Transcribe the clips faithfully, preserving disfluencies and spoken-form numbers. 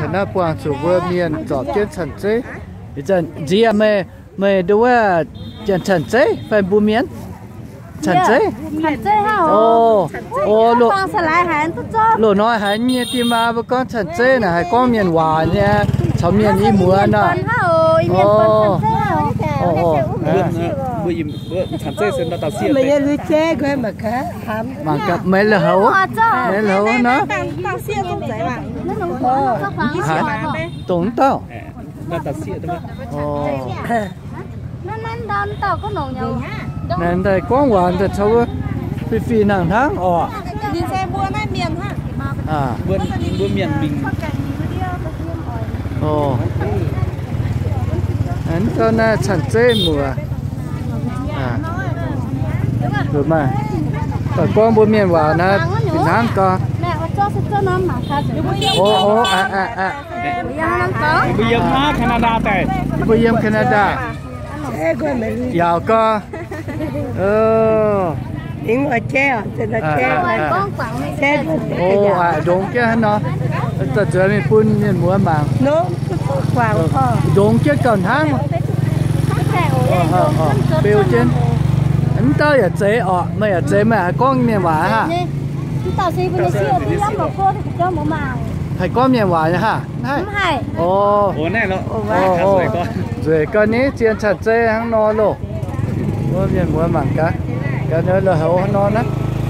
nó quang chủ vừa miền dọc trên sân chế bây giờ gì à mày mày đâu à trên sân chế phải bu miền sân chế sân chế hả ô ô lộ lộ nói hãy nghe tim mà với con sân chế này hãy con miền hòa nha cháu miền đi mua nè ô ô bữa im bữa sân chế xem nó tao xiết mình ăn chế cái mà cá mà cặp mấy là hấu mấy là hấu nó tao xiết không dễ mà hả tốn tao nó tao xiết đúng không ồ nó nên đón tao có nồng nhau nên đây quang hoàn thật sâu phi phi nàng tháng ồ đi xe mua này miền ha à bữa bữa miền mình ồ anh con là sản chế mùa à rồi mà phải con bố miền vào nó thì tháng con ô ô à à à bây giờ ha Canada tại bây giờ Canada giàu co ờ những người che thì là che ô à đúng cái nó tao chơi mình phun mình mua mà nó quàng kho đúng cái cần tháng ờ ờ biểu trên anh tao là chế ọ mày là chế mà con miền hòa ha phải con miền hòa ha hay ồ ồ này nó ồ ồ rồi con ní chiên chặt chế hắn no luôn có miền mua mảng cá cái nữa là hậu hắn no đó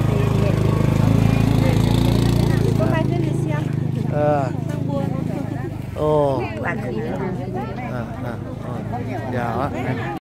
ờ ồ à à dạ